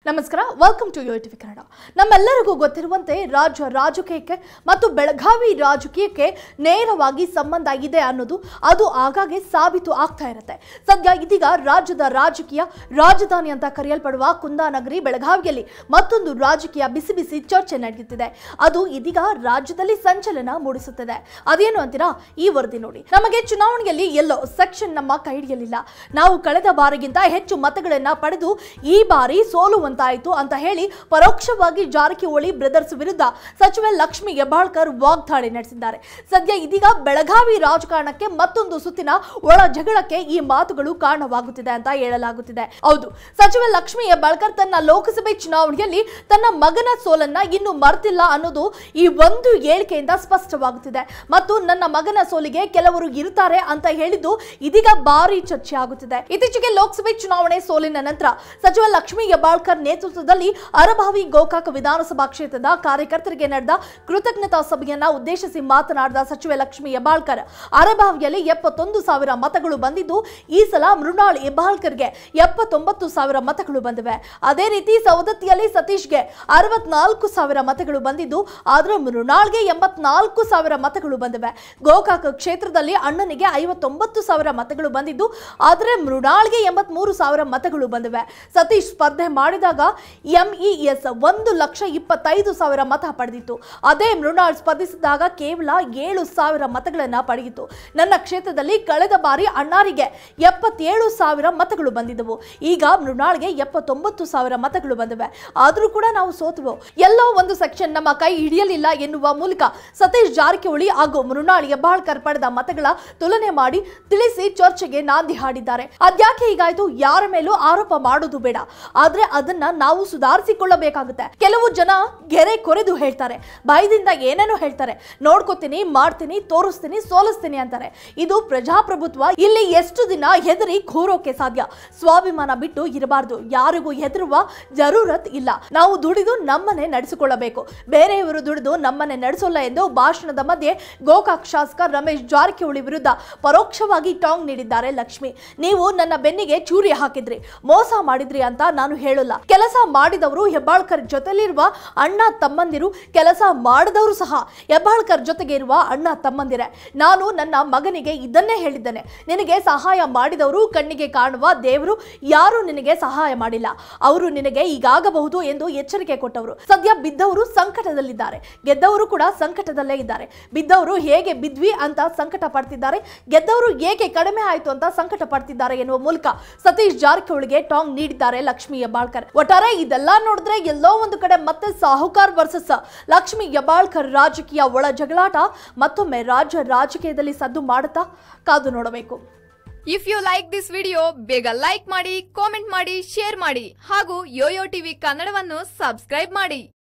ನಮಸ್ಕಾರ, welcome to Yoyo TV Kannada. ನಮ್ಮೆಲ್ಲರಿಗೂ ಗೊತ್ತಿರುವಂತೆ ರಾಜಕೀಯಕ್ಕೆ ಮತ್ತು ಬೆಳಗಾವಿ ರಾಜಕೀಯಕ್ಕೆ ನೇರವಾಗಿ ಸಂಬಂಧ ಇದೆ ಅನ್ನೋದು ಅದು ಆಗಾಗ್ಗೆ ಸಾಬೀತು ಆಗ್ತಾ ಇರುತ್ತೆ. ಸದ್ಯ ಇದೀಗ ರಾಜ್ಯದ ರಾಜಕೀಯ ರಾಜಧಾನಿ ಅಂತ ಕರೆಯಲ್ಪಡುವ ಕುಂದಾನಗರಿ ಬೆಳಗಾವಿಯಲ್ಲಿ ಮತ್ತೊಂದು ರಾಜಕೀಯ ಬಿಸಿ ಬಿಸಿ ಚರ್ಚೆ ನಡೆಯುತ್ತಿದೆ. ಅದು ಇದೀಗ ರಾಜ್ಯದಲ್ಲಿ ಸಂಚಲನ ಮೂಡಿಸುತ್ತಿದೆ. ಅದೇನು ಅಂತೀರಾ? ಈ ವರದಿ ನೋಡಿ. ನಮಗೆ ಚುನಾವಣೆಯಲ್ಲಿ ಎಲ್ಲೋ ಸೆಕ್ಷನ್ ನಮ್ಮ ಕೈ ಹಿಡಿಯಲಿಲ್ಲ. ನಾವು ಕಳೆದ ಬಾರಿಗಿಂತ ಹೆಚ್ಚು ಮತಗಳನ್ನ ಪಡೆದು ಈ ಬಾರಿ ಸೋಲುವಂತಾಯಿತು ಅಂತ ಹೇಳಿ ಪರೋಕ್ಷವಾಗಿ ಜಾರಕಿಹೊಳಿ ಬ್ರದರ್ಸ್ ವಿರುದ್ಧ ಸಚಿವೆ ಲಕ್ಷ್ಮಿ ಹೆಬ್ಬಾಳ್ಕರ್ ವಾಗ್ದಾಳಿ ನಡೆಸಿದ್ದಾರೆ. ಸದ್ಯ ಇದೀಗ ಬೆಳಗಾವಿ ರಾಜಕಾರಣಕ್ಕೆ ಮತ್ತೊಂದು ಸುತ್ತಿನ ಒಳ ಜಗಳಕ್ಕೆ ಈ ಮಾತುಗಳು ಕಾರಣವಾಗುತ್ತಿದೆ ಅಂತ ಹೇಳಲಾಗುತ್ತಿದೆ. ಹೌದು, ಸಚಿವೆ ಲಕ್ಷ್ಮಿ ಹೆಬ್ಬಾಳ್ಕರ್ ತನ್ನ ಲೋಕಸಭೆ ಚುನಾವಣೆಯಲ್ಲಿ ತನ್ನ ಮಗನ ಸೋಲನ್ನ ಇನ್ನು ಮರ್ತಿಲ್ಲ ಅನ್ನೋದು ಈ ಒಂದು ಹೇಳಿಕೆಯಿಂದ ಸ್ಪಷ್ಟವಾಗುತ್ತಿದೆ. ಮತ್ತು ನನ್ನ ಮಗನ ಸೋಲಿಗೆ ಕೆಲವರು ಇರುತ್ತಾರೆ ಅಂತ ಹೇಳಿದ್ದು ಇದೀಗ ಭಾರಿ ಚರ್ಚೆ ಆಗುತ್ತಿದೆ. ಇತ್ತೀಚೆಗೆ ಲೋಕಸಭೆ ಚುನಾವಣೆ ಸೋಲಿನ ನಂತರ ಸಚಿವ ಲಕ್ಷ್ಮಿ ಹೆಬ್ಬಾಳ್ಕರ್ ನೇತೃತ್ವದಲ್ಲಿ ಅರಭಾವಿ ಗೋಕಾಕ ವಿಧಾನಸಭಾ ಕ್ಷೇತ್ರದ ಕಾರ್ಯಕರ್ತರಿಗೆ ನಡೆದ ಕೃತಜ್ಞತಾ ಸಭೆಯನ್ನ ಉದ್ದೇಶಿಸಿ ಮಾತನಾಡಿದ ಸಚಿವೆ ಲಕ್ಷ್ಮಿ ಹೆಬ್ಬಾಳ್ಕರ್, ಅರಭಾವಿಯಲ್ಲಿ 71,000 ಮತಗಳು ಬಂದಿದ್ದು ಈ ಸಲ ಮೃಣಾಲ್ ಹೆಬ್ಬಾಳ್ಕರ್ಗೆ 79,000 ಮತಗಳು ಬಂದಿವೆ. ಅದೇ ರೀತಿ ಸವದತ್ತಿಯಲ್ಲಿ ಸತೀಶ್ಗೆ 64,000 ಮತಗಳು ಬಂದಿದ್ದು ಆದ್ರೆ ಮೃಣಾಲ್ಗೆ 84,000 ಮತಗಳು ಬಂದಿವೆ. ಗೋಕಾಕ ಕ್ಷೇತ್ರದಲ್ಲಿ ಅಣ್ಣನಿಗೆ 59,000 ಮತಗಳು ಬಂದಿದ್ದು ಆದ್ರೆ ಮೃಣಾಲ್ಗೆ 83,000 ಮತಗಳು ಬಂದಿವೆ. ಸತೀಶ್ ಸ್ಪರ್ಧೆ ಮಾಡಿದಾಗ ಎಂಇಎಸ್ 1,25,000 ಮತ ಪಡೆದಿತ್ತು. ಅದೇ ಮೃಣಾಲ್ ಸ್ಪರ್ಧಿಸಿದಾಗ ಕೇವಲ 7,000 ಮತಗಳನ್ನ ಪಡೆಯಿತು. ನನ್ನ ಕ್ಷೇತ್ರದಲ್ಲಿ ಕಳೆದ ಬಾರಿ ಅಣ್ಣಾರಿಗೆ 77,000 ಮತಗಳು ಬಂದಿದ್ದವು. ಈಗ ಮೃಣಾಲ್ಗೆ 79,000 ಮತಗಳು ಬಂದಿವೆ. ಆದ್ರೂ ಕೂಡ ನಾವು ಸೋತವು. ಎಲ್ಲೋ ಒಂದು ಸೆಕ್ಷನ್ ನಮ್ಮ ಕೈ ಹಿಡಿಯಲಿಲ್ಲ ಎನ್ನುವ ಮೂಲಕ ಸತೀಶ್ ಜಾರಕಿಹೊಳಿ ಹಾಗೂ ಮೃಣಾಲ್ ಹೆಬ್ಬಾಳ್ಕರ್ ಪಡೆದ ಮತಗಳ ತುಲನೆ ಮಾಡಿ ತಿಳಿಸಿ ಚರ್ಚೆಗೆ ನಾಂದಿ ಹಾಡಿದ್ದಾರೆ. ಅದ್ಯಾಕೆ ಹೀಗಾಯ್ತು? ಯಾರ ಮೇಲೂ ಆರೋಪ ಮಾಡೋದು ಬೇಡ, ಆದ್ರೆ ಅದನ್ನ ನಾವು ಸುಧಾರಿಸಿಕೊಳ್ಳಬೇಕಾಗುತ್ತೆ. ಕೆಲವು ಜನ ಗೆರೆ ಕೊರೆದು ಹೇಳ್ತಾರೆ, ಭಯದಿಂದ ಏನೇನೋ ಹೇಳ್ತಾರೆ, ನೋಡ್ಕೋತೀನಿ, ಮಾಡ್ತೀನಿ, ತೋರಿಸ್ತೀನಿ, ಸೋಲಿಸ್ತೀನಿ ಅಂತಾರೆ. ಇದು ಪ್ರಜಾಪ್ರಭುತ್ವ. ಇಲ್ಲಿ ಎಷ್ಟು ದಿನ ಹೆದರಿ ಕೂರೋಕೆ ಸಾಧ್ಯ? ಸ್ವಾಭಿಮಾನ ಬಿಟ್ಟು ಇರಬಾರ್ದು. ಯಾರಿಗೂ ಹೆದರುವ ಜರೂರತ್ ಇಲ್ಲ. ನಾವು ದುಡಿದು ನಮ್ಮನೆ ನಡೆಸಿಕೊಳ್ಳಬೇಕು, ಬೇರೆಯವರು ದುಡಿದು ನಮ್ಮನೆ ನಡೆಸೋಲ್ಲ ಎಂದು ಭಾಷಣದ ಮಧ್ಯೆ ಗೋಕಾಕ್ ಶಾಸಕ ರಮೇಶ್ ಜಾರಕಿಹೊಳಿ ವಿರುದ್ಧ ಪರೋಕ್ಷವಾಗಿ ಟಾಂಗ್ ನೀಡಿದ್ದಾರೆ ಲಕ್ಷ್ಮಿ. ನೀವು ನನ್ನ ಬೆನ್ನಿಗೆ ಚೂರಿ ಹಾಕಿದ್ರಿ, ಮೋಸ ಮಾಡಿದ್ರಿ ಅಂತ ನಾನು ಹೇಳಲ್ಲ. ಕೆಲಸ ಮಾಡಿದವರು ಹೆಬ್ಬಾಳ್ಕರ್ ಜೊತೆಲಿರುವ ಅಣ್ಣ ತಮ್ಮಂದಿರು, ಕೆಲಸ ಮಾಡದವರು ಸಹ ಹೆಬ್ಬಾಳ್ಕರ್ ಜೊತೆಗೆ ಇರುವ ಅಣ್ಣ ತಮ್ಮಂದಿರೇ. ನಾನು ನನ್ನ ಮಗನಿಗೆ ಇದನ್ನೇ ಹೇಳಿದ್ದೇನೆ, ನಿನಗೆ ಸಹಾಯ ಮಾಡಿದವರು ಕಣ್ಣಿಗೆ ಕಾಣುವ ದೇವರು ಯಾರು ನಿನಗೆ ಸಹಾಯ ಮಾಡಿಲ್ಲ, ಅವರು ನಿನಗೆ ಈಗಾಗಬಹುದು ಎಂದು ಎಚ್ಚರಿಕೆ ಕೊಟ್ಟವರು. ಸದ್ಯ ಬಿದ್ದವರು ಸಂಕಟದಲ್ಲಿದ್ದಾರೆ, ಗೆದ್ದವರು ಕೂಡ ಸಂಕಟದಲ್ಲೇ ಇದ್ದಾರೆ. ಬಿದ್ದವರು ಹೇಗೆ ಬಿದ್ವಿ ಅಂತ ಸಂಕಟ ಪಡ್ತಿದ್ದಾರೆ, ಗೆದ್ದವರು ಏಕೆ ಕಡಿಮೆ ಆಯ್ತು ಅಂತ ಸಂಕಟ ಪಡ್ತಿದ್ದಾರೆ ಎನ್ನುವ ಮೂಲಕ ಸತೀಶ್ ಜಾರಕಿಹೊಳಿಗೆ ಟಾಂಗ್ ನೀಡಿದ್ದಾರೆ ಲಕ್ಷ್ಮಿ ಹೆಬ್ಬಾಳ್ಕರ್. ಒಟ್ಟಾರೆ ಇದೆಲ್ಲ ನೋಡಿದ್ರೆ ಎಲ್ಲೋ ಒಂದು ಕಡೆ ಮತ್ತೆ ಸಾಹುಕಾರ್ ವರ್ಸಸ್ ಲಕ್ಷ್ಮಿ ಹೆಬ್ಬಾಳ್ಕರ್ ರಾಜಕೀಯ ಒಳ ಜಗಳಾಟ ಮತ್ತೊಮ್ಮೆ ರಾಜ್ಯ ರಾಜಕೀಯದಲ್ಲಿ ಸದ್ದು ಮಾಡುತ್ತಾ? ಕಾದು ನೋಡಬೇಕು. If you like this video ಬೇಗ ಲೈಕ್ ಮಾಡಿ, ಕಾಮೆಂಟ್ ಮಾಡಿ, ಶೇರ್ ಮಾಡಿ ಹಾಗೂ ಯೋಯೋ ಟಿವಿ ಕನ್ನಡವನ್ನು ಸಬ್ಸ್ಕ್ರೈಬ್ ಮಾಡಿ.